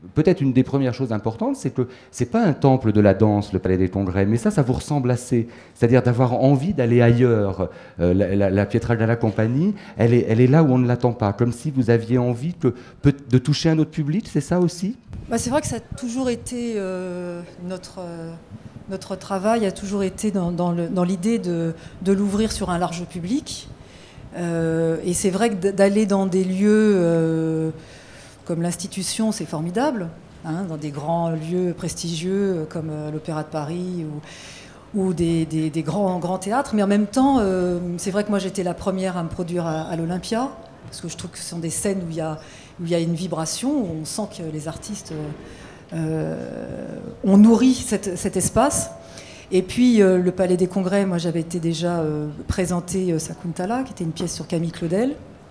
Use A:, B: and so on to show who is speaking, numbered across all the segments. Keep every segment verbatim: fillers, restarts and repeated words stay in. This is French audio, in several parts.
A: peut-être une des premières choses importantes, c'est que c'est pas un temple de la danse, le Palais des Congrès, mais ça, ça vous ressemble assez. C'est-à-dire d'avoir envie d'aller ailleurs. Euh, la, la, la Pietra della Compagnie, elle est, elle est là où on ne l'attend pas, comme si vous aviez envie que, de toucher un autre public, c'est ça aussi?
B: Bah, c'est vrai que ça a toujours été euh, notre, euh, notre travail, a toujours été dans, dans, le, dans l'idée de, de l'ouvrir sur un large public. Euh, et c'est vrai que d'aller dans des lieux euh, comme l'institution, c'est formidable, hein, dans des grands lieux prestigieux comme euh, l'Opéra de Paris ou, ou des, des, des grands, grands théâtres. Mais en même temps, euh, c'est vrai que moi j'étais la première à me produire à, à l'Olympia, parce que je trouve que ce sont des scènes où il y a, où il y a une vibration, où on sent que les artistes euh, ont nourri cette, cet espace. Et puis euh, le Palais des Congrès, moi j'avais été déjà euh, présenté euh, Sakuntala, qui était une pièce sur Camille Claudel,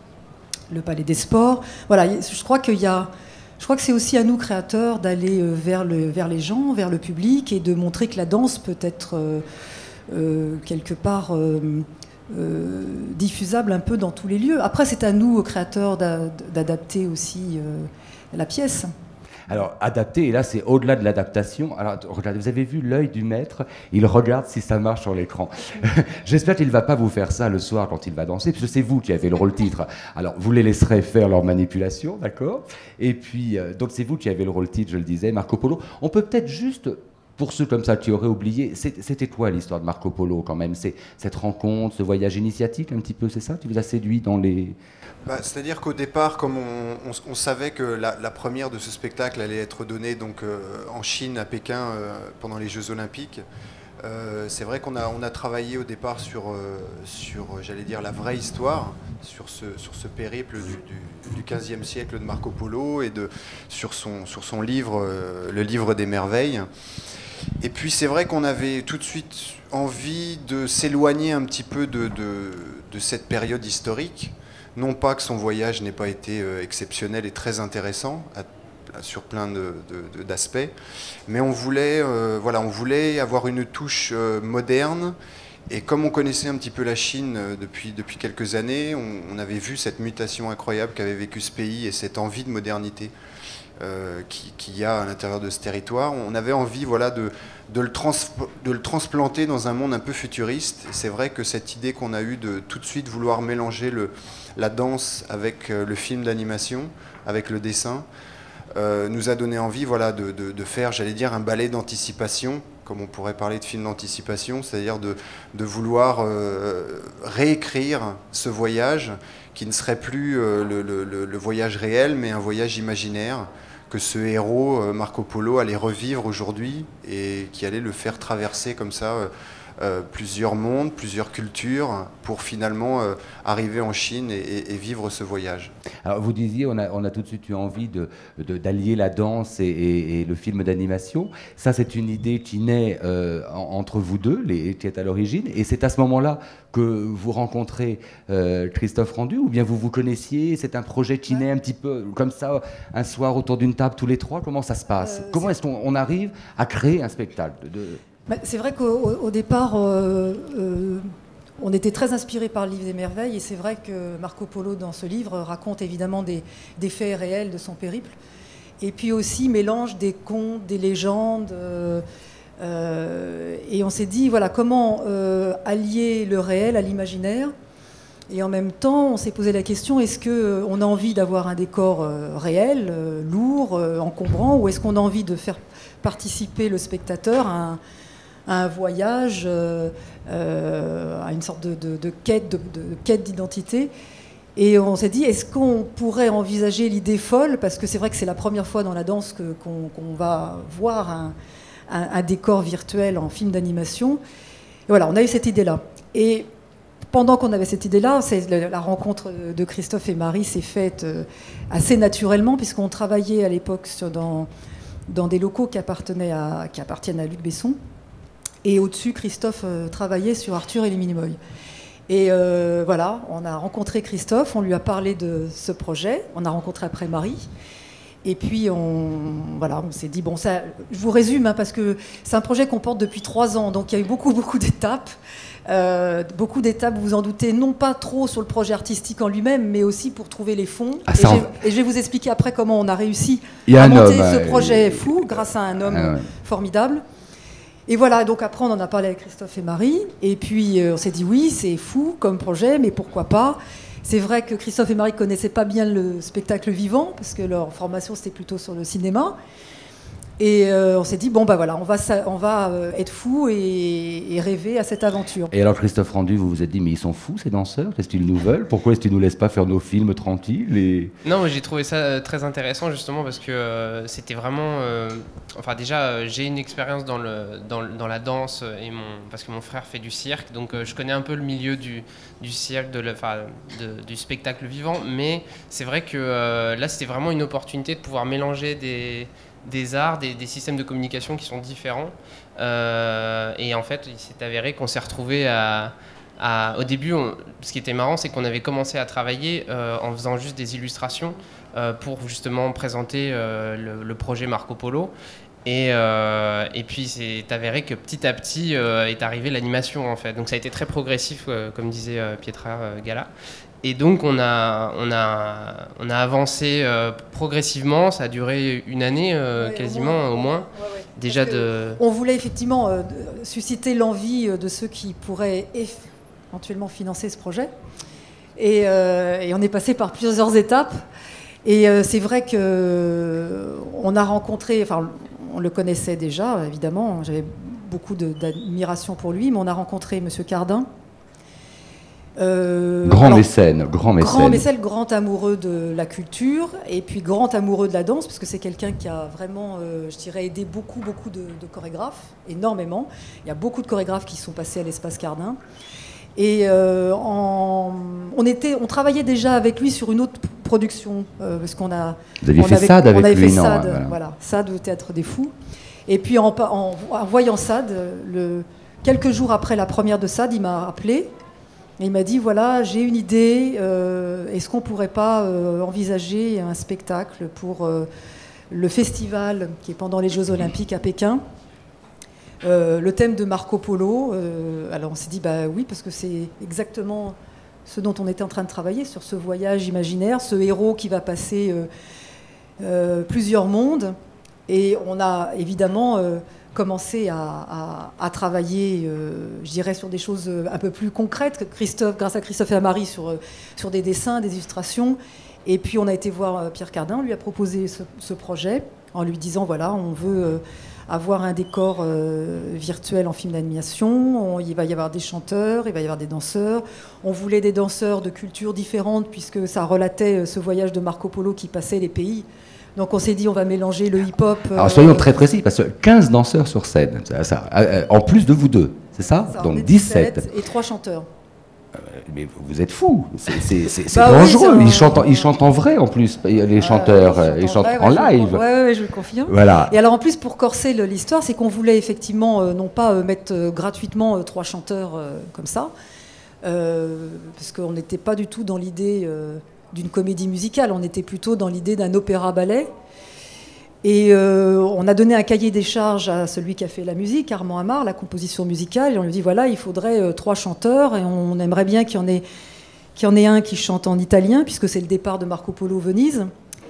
B: le Palais des Sports. Voilà, je crois qu'il y a, je crois que c'est aussi à nous créateurs d'aller euh, vers, le, vers les gens, vers le public, et de montrer que la danse peut être euh, euh, quelque part euh, euh, diffusable un peu dans tous les lieux. Après, c'est à nous créateurs d'adapter aussi euh, la pièce.
A: Alors, adapter, et là, c'est au-delà de l'adaptation. Alors, regardez, vous avez vu l'œil du maître, il regarde si ça marche sur l'écran. J'espère qu'il ne va pas vous faire ça le soir quand il va danser, puisque c'est vous qui avez le rôle-titre. Alors, vous les laisserez faire leur manipulation, d'accord? Et puis, euh, donc, c'est vous qui avez le rôle-titre, je le disais, Marco Polo. On peut peut-être juste... Pour ceux comme ça qui auraient oublié, c'était quoi l'histoire de Marco Polo quand même? C'est cette rencontre, ce voyage initiatique un petit peu, c'est ça qui vous a séduit dans les...
C: Bah, c'est-à-dire qu'au départ, comme on, on, on savait que la, la première de ce spectacle allait être donnée donc, euh, en Chine, à Pékin, euh, pendant les Jeux Olympiques, euh, c'est vrai qu'on a, on a travaillé au départ sur, euh, sur j'allais dire, la vraie histoire, sur ce, sur ce périple du, du, du quinzième siècle de Marco Polo et de, sur, son, sur son livre, euh, le livre des merveilles. Et puis c'est vrai qu'on avait tout de suite envie de s'éloigner un petit peu de, de, de cette période historique. Non pas que son voyage n'ait pas été euh, exceptionnel et très intéressant à, à, sur plein de, de, de, d'aspects, mais on voulait, euh, voilà, on voulait avoir une touche euh, moderne. Et comme on connaissait un petit peu la Chine euh, depuis, depuis quelques années, on, on avait vu cette mutation incroyable qu'avait vécu ce pays et cette envie de modernité Euh, qui, qui y a à l'intérieur de ce territoire. On avait envie voilà, de, de, le trans, de le transplanter dans un monde un peu futuriste. Et c'est vrai que cette idée qu'on a eue de tout de suite vouloir mélanger le, la danse avec le film d'animation, avec le dessin, euh, nous a donné envie voilà, de, de, de faire, j'allais dire, un ballet d'anticipation, comme on pourrait parler de film d'anticipation, c'est-à-dire de, de vouloir euh, réécrire ce voyage qui ne serait plus euh, le, le, le voyage réel, mais un voyage imaginaire, que ce héros, euh, Marco Polo, allait revivre aujourd'hui et qui allait le faire traverser comme ça euh, euh, plusieurs mondes, plusieurs cultures, pour finalement euh, arriver en Chine et, et, et vivre ce voyage.
A: Alors vous disiez, on a, on a tout de suite eu envie de, de, d'allier la danse et, et, et le film d'animation. Ça, c'est une idée qui naît euh, en, entre vous deux, les, qui est à l'origine, et c'est à ce moment-là que vous rencontrez euh, Christophe Rendu, ou bien vous vous connaissiez, c'est un projet qui naît un petit peu comme ça, un soir autour d'une table tous les trois, comment ça se passe? euh, Comment est-ce qu'on on arrive à créer un spectacle de...
B: bah, c'est vrai qu'au au départ, euh, euh, on était très inspiré par le livre des merveilles, et c'est vrai que Marco Polo, dans ce livre, raconte évidemment des, des faits réels de son périple, et puis aussi mélange des contes, des légendes... Euh, Euh, et on s'est dit, voilà, comment euh, allier le réel à l'imaginaire. Et en même temps, on s'est posé la question, est-ce qu'on a envie d'avoir un décor euh, réel, euh, lourd, euh, encombrant, ou est-ce qu'on a envie de faire participer le spectateur à un, à un voyage, euh, euh, à une sorte de, de, de quête de, de quête d'identité. Et on s'est dit, est-ce qu'on pourrait envisager l'idée folle, parce que c'est vrai que c'est la première fois dans la danse que, qu'on, qu'on va voir un Un, un décor virtuel en film d'animation. Et voilà, on a eu cette idée-là. Et pendant qu'on avait cette idée-là, la, la rencontre de Christophe et Marie s'est faite euh, assez naturellement, puisqu'on travaillait à l'époque dans, dans des locaux qui, appartenaient à, qui appartiennent à Luc Besson. Et au-dessus, Christophe euh, travaillait sur Arthur et les Minimoys. Et euh, voilà, on a rencontré Christophe, on lui a parlé de ce projet, on a rencontré après Marie. Et puis, on, voilà, on s'est dit, bon, ça, je vous résume, hein, parce que c'est un projet qu'on porte depuis trois ans, donc il y a eu beaucoup, beaucoup d'étapes. Euh, beaucoup d'étapes, vous vous en doutez, non pas trop sur le projet artistique en lui-même, mais aussi pour trouver les fonds.
A: Ah,
B: et,
A: ça,
B: et je vais vous expliquer après comment on a réussi
A: Il y a
B: à
A: un
B: monter
A: homme,
B: ce
A: euh,
B: projet
A: il-
B: fou, grâce à un homme
A: Ah ouais.
B: formidable. Et voilà, donc après on en a parlé avec Christophe et Marie, et puis euh, on s'est dit oui, c'est fou comme projet, mais pourquoi pas. C'est vrai que Christophe et Marie ne connaissaient pas bien le spectacle vivant, parce que leur formation c'était plutôt sur le cinéma. Et euh, on s'est dit, bon bah voilà, on va, sa- on va euh, être fous et, et rêver à cette aventure.
A: Et alors, Christophe Rendu, vous vous êtes dit, mais ils sont fous, ces danseurs? Qu'est-ce qu'ils nous veulent? Pourquoi est-ce qu'ils nous laissent pas faire nos films tranquilles et...
D: Non, mais j'ai trouvé ça euh, très intéressant justement parce que euh, c'était vraiment. euh, enfin, déjà, euh, j'ai une expérience dans, le, dans, le- dans la danse et mon, parce que mon frère fait du cirque, donc euh, je connais un peu le milieu du, du cirque, de, le- enfin, de- du spectacle vivant. Mais c'est vrai que euh, là, c'était vraiment une opportunité de pouvoir mélanger des, des arts, des, des systèmes de communication qui sont différents. Euh, et en fait, il s'est avéré qu'on s'est retrouvé à. À- au début, on- ce qui était marrant, c'est qu'on avait commencé à travailler euh, en faisant juste des illustrations euh, pour justement présenter euh, le, le projet Marco Polo. Et, euh, et puis, c'est avéré que petit à petit euh, est arrivée l'animation, en fait. Donc, ça a été très progressif, euh, comme disait euh, Pietra euh, Gala. Et donc, on a, on a, on a avancé euh, progressivement. Ça a duré une année, euh,
B: Ouais,
D: quasiment, au moins.
B: Ouais, ouais.
D: Déjà
B: Parce que
D: de...
B: On voulait effectivement euh, de- susciter l'envie euh, de ceux qui pourraient eff- éventuellement financer ce projet. Et, euh, et on est passé par plusieurs étapes. Et euh, c'est vrai que euh, on a rencontré, enfin, on le connaissait déjà, évidemment. J'avais beaucoup de- d'admiration pour lui, mais on a rencontré Monsieur Cardin. Euh,
A: Grand
B: alors,
A: mécène, grand mécène.
B: Grand mécène, grand amoureux de la culture et puis grand amoureux de la danse, parce que c'est quelqu'un qui a vraiment, euh, je dirais, aidé beaucoup, beaucoup de, de chorégraphes, énormément. Il y a beaucoup de chorégraphes qui sont passés à l'Espace Cardin. Et euh, en- on, était, on travaillait déjà avec lui sur une autre production, euh, parce qu'on a...
A: Vous aviez
B: on
A: fait
B: avait-
A: Sade avec
B: on avait
A: lui,
B: fait
A: non?
B: Sade,
A: Voilà.
B: voilà, Sade au Théâtre des Fous. Et puis en, pa- en- en voyant Sade, le, quelques jours après la première de Sade, il m'a appelé. Et il m'a dit, voilà, j'ai une idée, euh, est-ce qu'on ne pourrait pas euh, envisager un spectacle pour euh, le festival qui est pendant les Jeux Olympiques à Pékin, euh, le thème de Marco Polo. euh, alors on s'est dit, bah oui, parce que c'est exactement ce dont on était en train de travailler, sur ce voyage imaginaire, ce héros qui va passer euh, euh, plusieurs mondes. Et on a évidemment... euh, commencé à, à- à travailler, euh, je dirais, sur des choses euh, un peu plus concrètes, que Christophe, grâce à Christophe et à Marie, sur, euh, sur des dessins, des illustrations. Et puis on a été voir euh, Pierre Cardin, on lui a proposé ce, ce projet, en lui disant, voilà, on veut euh, avoir un décor euh, virtuel en film d'animation, on- il va y avoir des chanteurs, il va y avoir des danseurs. On voulait des danseurs de cultures différentes, puisque ça relatait euh, ce voyage de Marco Polo qui passait les pays. Donc on s'est dit, on va mélanger le hip-hop...
A: Alors
B: euh,
A: soyons très précis, parce que quinze danseurs sur scène, ça, ça, euh, en plus de vous deux, c'est ça?
B: Ça, on
A: Donc
B: est
A: dix-sept.
B: Et trois chanteurs.
A: Mais vous êtes fous, c'est c'est- c'est- c'est
B: Bah oui,
A: dangereux.
B: c'est un-
A: ils, chantent, en- ils chantent en vrai en plus, les chanteurs,
B: Euh,
A: euh, ils chantent
B: vrai,
A: en
B: ouais, je-
A: live.
B: Ouais, ouais, ouais, je le confirme.
A: Voilà.
B: Et alors en plus, pour corser le- l'histoire, c'est qu'on voulait effectivement euh, non pas euh, mettre euh, gratuitement euh, trois chanteurs euh, comme ça, euh, parce qu'on n'était pas du tout dans l'idée euh, d'une comédie musicale, on était plutôt dans l'idée d'un opéra-ballet. Et euh, on a donné un cahier des charges à celui qui a fait la musique, Armand Amar, la composition musicale, et on lui dit voilà, il faudrait euh, trois chanteurs, et on aimerait bien qu'il y en ait, qu'il y en ait un qui chante en italien, puisque c'est le départ de Marco Polo Venise,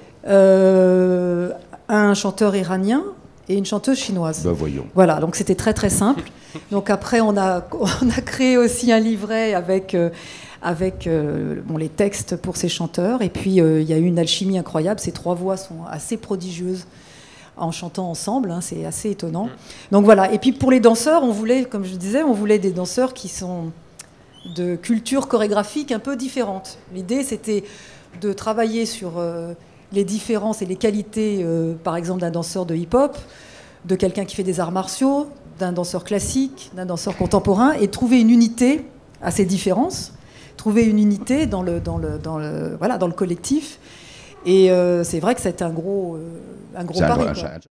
B: euh, un chanteur iranien et une chanteuse chinoise.
A: Bah, voyons.
B: Voilà, donc c'était très très simple. Donc après, on a, on a créé aussi un livret avec, euh, avec euh, bon, les textes pour ces chanteurs. Et puis, euh, il y a eu une alchimie incroyable. Ces trois voix sont assez prodigieuses en chantant ensemble. Hein, c'est assez étonnant. Donc voilà. Et puis pour les danseurs, on voulait, comme je disais, on voulait des danseurs qui sont de culture chorégraphique un peu différente. L'idée, c'était de travailler sur euh, les différences et les qualités, euh, par exemple, d'un danseur de hip-hop, de quelqu'un qui fait des arts martiaux, d'un danseur classique, d'un danseur contemporain, et trouver une unité à ces différences, trouver une unité dans le, dans le, dans le, voilà, dans le collectif. Et euh, c'est vrai que c'est un gros, euh, un gros
A: C'est un-
B: pari,
A: un-
B: quoi.
A: un-